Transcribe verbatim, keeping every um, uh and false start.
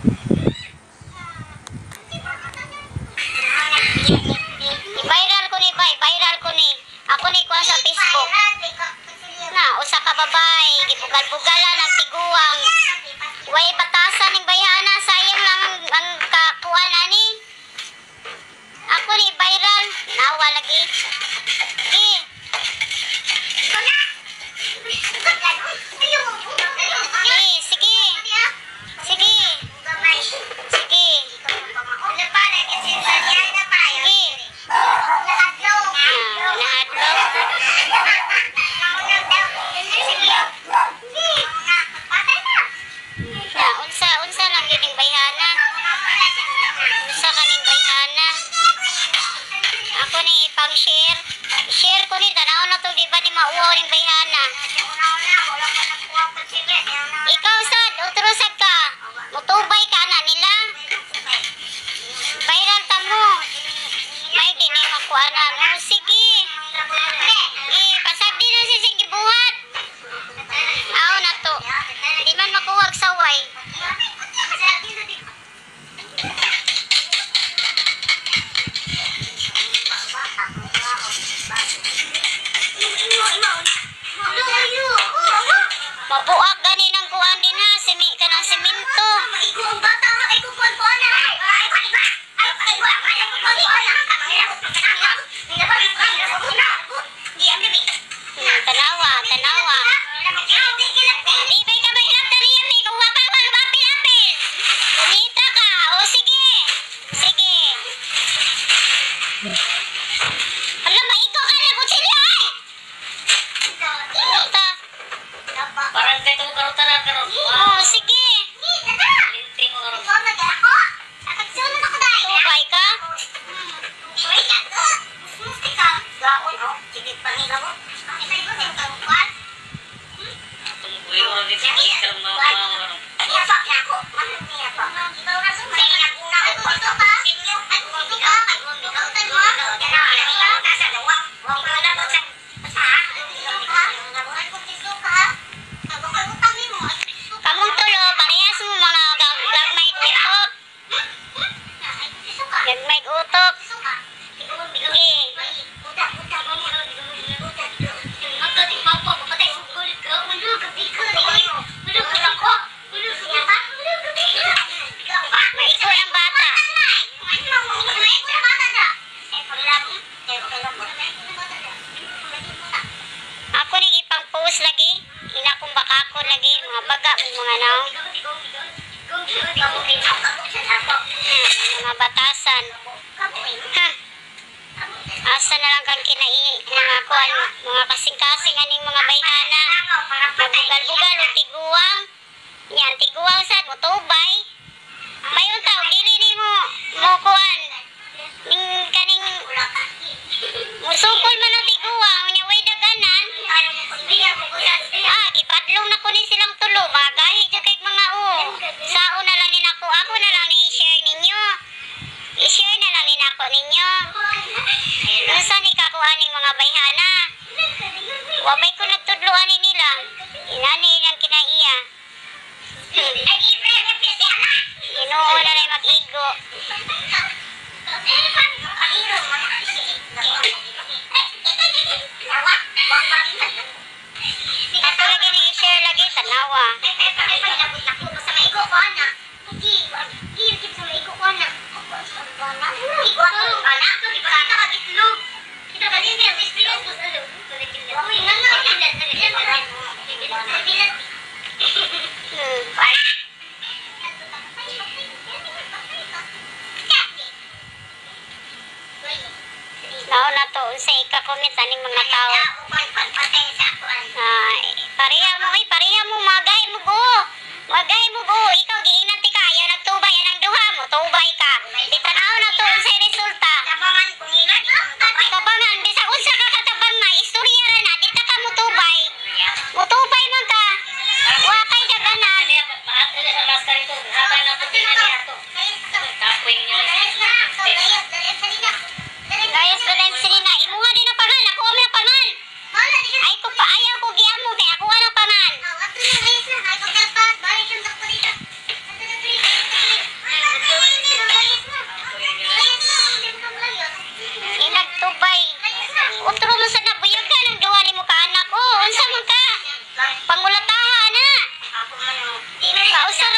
I-viral ko ni ba? I-viral ko ni. Ako ni kuha sa Facebook. Na, usa ka babay. Gibugal-bugalan ng tiguang. Way batasan ng bayana. Sayang lang ang, ang kakuha na ni. Ako ni viral. Nawa lagi. Sige. Sige, sige. Sige. Sige. Unsa unsa lang gining bayhana. Unsa kaning bayhana. Ako ni ipang-share. Share ko ni tanaw na to di ba ni mauwaw ning bayhana. Ikaw sad utro sad ka. Mutubay ka na nila. Viral ta mo. May dini makuanan. Oh, sige. Eh, pasagdi na si sige buhat. Aw na to. Di man makuwag saway. Mabuak gani ng kuan din ha. Simi ka ng simento. Tanawa, tanawa. Di ba ka mahirap tariyam eh. Kung wapawag, mapil-apil. Kumita ka. O sige. Sige. Hala, maigo ka na kutsilyo ay. Kumita. Parang kayo itong karotaran karon. O sige. Lintri mo karon. Tubay ka? Tungguin mo rin dito. Ikaw na mga Kamong tulo, parehas mo mga gagmay utok. Gagmay utok. Sige. Maigo ang bata. Ako ning ipang-post lagi. Ina kong bakakon lagi. Mga baga, mga naw. Hmm, mga batasan. Ha? Asa na lang kang kinai. Mga kuan, mga kasing-kasing aning mga bayhana. Mabugal-bugal o tiguang. Yan, tiguang sad mo tubay. Mayon tao, dili ni mo mo kuan. Ning kaning musukol man ang tiguang, nya way daganan. Ah, gipadlong na ko ni silang tulo. Mga gahi dyan kay mga o. Sao na lang din ako. Ako na lang ni-share ninyo. I-share na lang din ako ninyo. Nasa ni kakuhaning mga bayhana. Wabay ko nagtudluan ni nila. Inani lang kinaiya. Hmm. Ginoo na lang mag-igo. Ako lagi ni-share lagi. Tanawa. Hmm. Now na to sa ika-comment aning mga tao. Ah, pareha mo ay pareha mo magay mo go. Magay mo go. Ikaw giingnan ti kaya nagtubay ang duha mo. Tubay ka. Bitanaw na to sa resulta. Tabangan bisag unsa ka katabang na istorya ra na dita ka mo tubay. Mo tubay man ka. Wa kay daganan. Guys, but I'm sitting na. Imuha din ang pangan. Ako ang pangan. Ay, ko pa ayaw ko giyan mo. Kaya ako ang pangan. Utro mo sa nabuyag ka nang duwa mo ka anak. Oh, unsa man ka? Pangulatahan na. Kausap